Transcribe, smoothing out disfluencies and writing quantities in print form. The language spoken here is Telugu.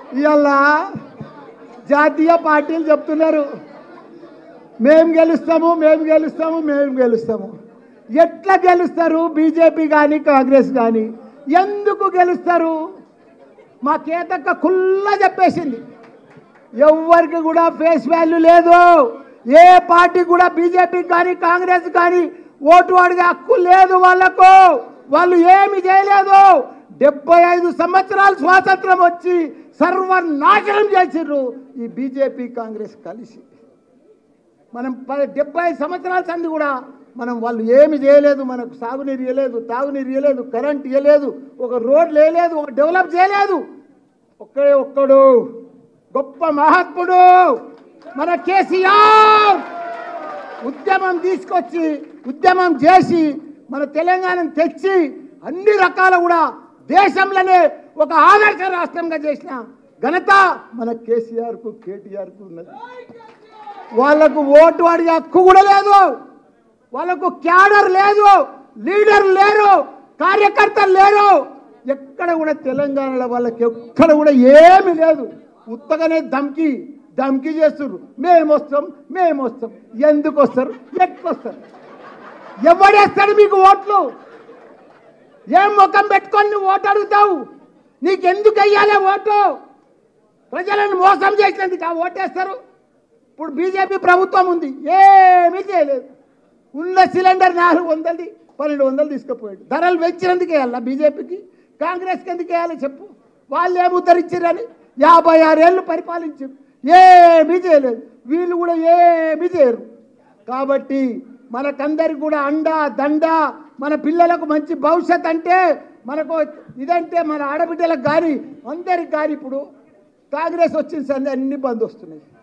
ఇవాళ జాతీయ పార్టీలు చెప్తున్నారు మేము గెలుస్తాము మేము గెలుస్తాము మేము గెలుస్తాము. ఎట్లా గెలుస్తారు? బీజేపీ కానీ కాంగ్రెస్ కానీ ఎందుకు గెలుస్తారు? మా కేతక్క కుల్లా చెప్పేసింది. ఎవరికి కూడా ఫేస్ వాల్యూ లేదు. ఏ పార్టీ కూడా బీజేపీ కానీ కాంగ్రెస్ కానీ ఓటు అడిగే హక్కు లేదు వాళ్ళకు. వాళ్ళు ఏమి చేయలేదు. 75 సంవత్సరాలు స్వాతంత్రం వచ్చి సర్వనాశనం చేసిర్రు ఈ బీజేపీ కాంగ్రెస్ కలిసి. మనం 75 సంవత్సరాల సంది కూడా మనం వాళ్ళు ఏమి చేయలేదు. మనకు సాగునీరు ఇవ్వలేదు, తాగునీరు ఇవ్వలేదు, కరెంట్ ఇవ్వలేదు, ఒక రోడ్లు వేయలేదు, ఒక డెవలప్ చేయలేదు. ఒక్కడు గొప్ప మహాత్ముడు మన కేసీఆర్ ఉద్యమం తీసుకొచ్చి ఉద్యమం చేసి మన తెలంగాణను తెచ్చి అన్ని రకాల కూడా దేశంలోనే ఒక ఆదర్శ రాష్ట్రంగా చేసిన ఘనత మన కేసీఆర్కు కేటీఆర్కు ఉన్నది. వాళ్ళకు ఓటు అడిగే హక్కు కూడా లేదు. వాళ్ళకు క్యాడర్ లేదు, లీడర్ లేరు, కార్యకర్తలు లేరు. ఎక్కడ కూడా తెలంగాణలో వాళ్ళకి ఎక్కడ కూడా ఏమీ లేదు. ఉత్తగానే ధమ్కి చేస్తున్నారు. మేము వస్తాం. ఎందుకు వస్తారు? ఎట్లొస్తారు? ఎవడేస్తాడు మీకు ఓట్లు? ఏం ముఖం పెట్టుకొని నువ్వు ఓటు అడుగుతావు? నీకెందుకు వెయ్యాలి ఓటు? ప్రజలను మోసం చేసినందుకు ఆ ఓటేస్తారు. ఇప్పుడు బీజేపీ ప్రభుత్వం ఉంది, ఏమీ చేయలేదు. ఉన్న సిలిండర్ 400 1200 తీసుకుపోయాడు. ధరలు పెంచినందుకు వేయాలా బీజేపీకి? కాంగ్రెస్కి ఎందుకు వేయాలి చెప్పు? వాళ్ళు ఏమి ఉద్ధరించారని 56 ఏళ్ళు పరిపాలించారు, ఏమీ చేయలేదు. వీళ్ళు కూడా ఏమీ చేయరు. కాబట్టి మనకందరికి కూడా అండా దండ, మన పిల్లలకు మంచి భవిష్యత్ అంటే మనకు ఇదంటే మన ఆడబిడ్డలకు కానీ అందరికి కానీ ఇప్పుడు కాంగ్రెస్ వచ్చిన సంది అన్ని బంద్ వస్తున్నాయి.